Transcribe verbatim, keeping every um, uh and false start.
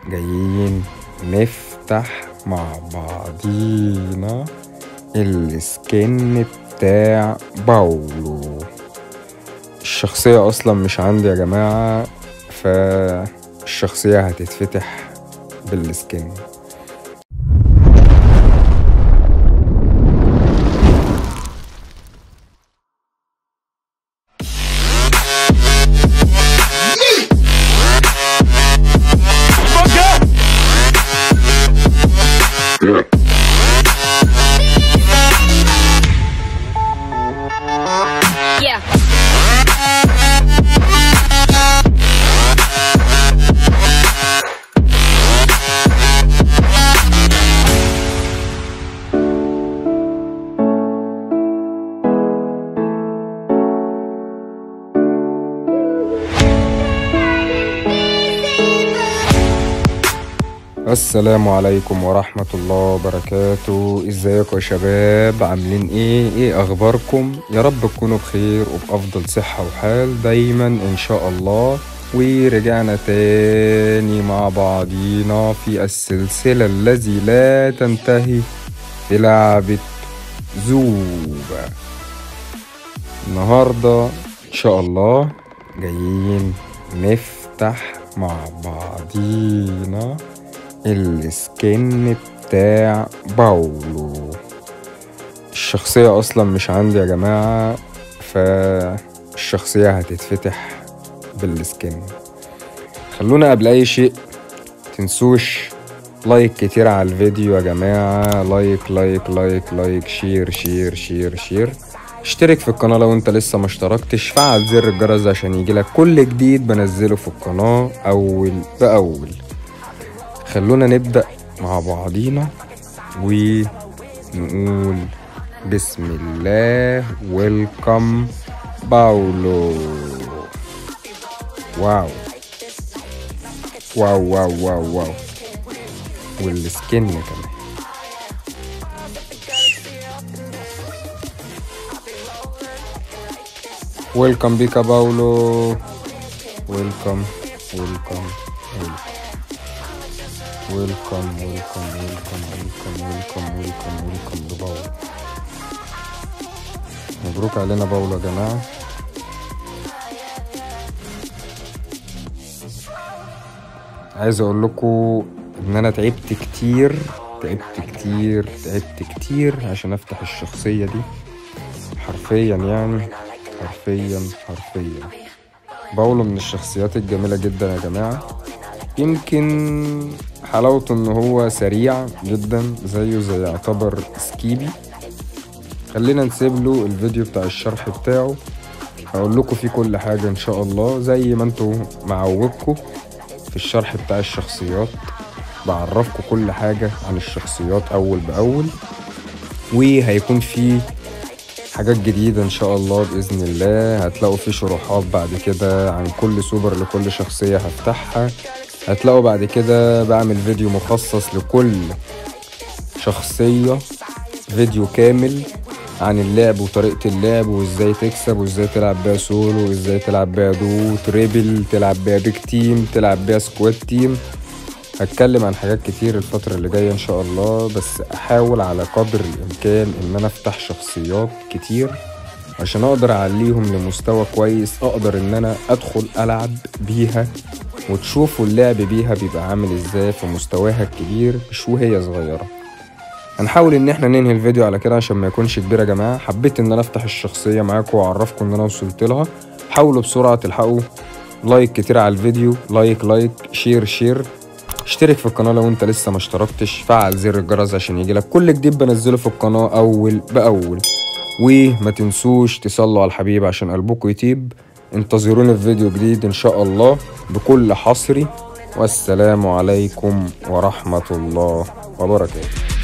جايين نفتح مع بعضينا السكن بتاع باولو. الشخصية اصلا مش عندي يا جماعة، فالشخصية هتتفتح بالسكن. السلام عليكم ورحمة الله وبركاته. ازيكم يا شباب؟ عاملين ايه؟ ايه اخباركم؟ يا رب تكونوا بخير وبأفضل صحة وحال دايما ان شاء الله. ورجعنا تاني مع بعضينا في السلسلة التي لا تنتهي بلعبة زوبا. النهاردة ان شاء الله جايين نفتح مع بعضينا السكن بتاع باولو. الشخصية اصلا مش عندي يا جماعة، فالشخصية هتتفتح بالسكن. خلونا قبل اي شيء تنسوش لايك كتير على الفيديو يا جماعة، لايك لايك لايك لايك شير شير شير شير. اشترك في القناة لو انت لسه ما اشتركتش، فعل زر الجرس عشان يجيلك كل جديد بنزله في القناة اول باول. خلونا نبدأ مع بعضينا ونقول بسم الله. ويلكم باولو. واو واو واو واو واو، والسكن كمان. ويلكم بيكا باولو. ويلكم ويلكم ويلكم ويلكم ويلكم ويلكم ويلكم ويلكم ويلكم ويلكم لباولو. مبروك علينا باولو يا جماعة. عايز اقول لكم ان انا تعبت كتير تعبت كتير تعبت كتير عشان افتح الشخصية دي، حرفيا يعني حرفيا حرفيا. باولو من الشخصيات الجميلة جدا يا جماعة. يمكن حلاوته ان هو سريع جدا، زيه زي يعتبر سكيبي. خلينا نسيب له الفيديو بتاع الشرح بتاعه، هقول لكم فيه كل حاجة ان شاء الله زي ما انتوا معودكم في الشرح بتاع الشخصيات. بعرفكم كل حاجة عن الشخصيات اول باول، وهيكون فيه حاجات جديدة ان شاء الله بإذن الله. هتلاقوا فيه شروحات بعد كده عن كل سوبر لكل شخصية هفتحها. هتلاقوا بعد كده بعمل فيديو مخصص لكل شخصية، فيديو كامل عن اللعب وطريقة اللعب وازاي تكسب وازاي تلعب بيها سولو وازاي تلعب بيها دو تريبل، تلعب بيها بيج تيم، تلعب بيها سكواد تيم. هتكلم عن حاجات كتير الفترة اللي جاية ان شاء الله، بس احاول على قدر الامكان ان انا افتح شخصيات كتير عشان اقدر اعليهم لمستوى كويس، اقدر ان انا ادخل العب بيها وتشوفوا اللعب بيها بيبقى عامل ازاي في مستواها الكبير مش وهي صغيرة. هنحاول ان احنا ننهي الفيديو على كده عشان ما يكونش كبير يا جماعة. حبيت ان انا افتح الشخصية معاكم واعرفكم ان انا وصلت لها. حاولوا بسرعة تلحقوا لايك كتير على الفيديو، لايك لايك شير شير. اشترك في القناة لو انت لسه ما اشتركتش، فعل زر الجرس عشان يجيلك كل جديد بنزله في القناة اول باول. وما تنسوش تصلوا على الحبيب عشان قلبكم يطيب. انتظروني في فيديو جديد ان شاء الله بكل حصري، والسلام عليكم ورحمة الله وبركاته.